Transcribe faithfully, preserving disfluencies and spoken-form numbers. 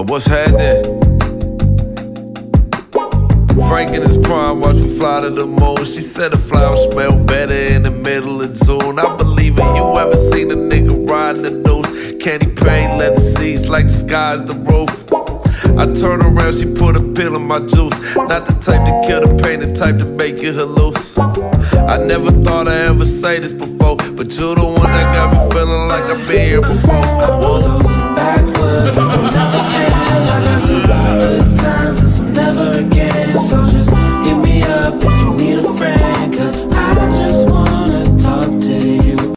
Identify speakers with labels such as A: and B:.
A: Uh, what's happening? Frank in his prime, watch me fly to the moon. She said the flowers smell better in the middle of June. I believe it. You ever seen a nigga riding the news? Candy paint, leather seats, like the sky's the roof. I turn around, she put a pill in my juice. Not the type to kill the pain, the type to make it halluc. I never thought I'd ever say this before, but you're the one that got me feeling like I've been here before.
B: I roll backwards.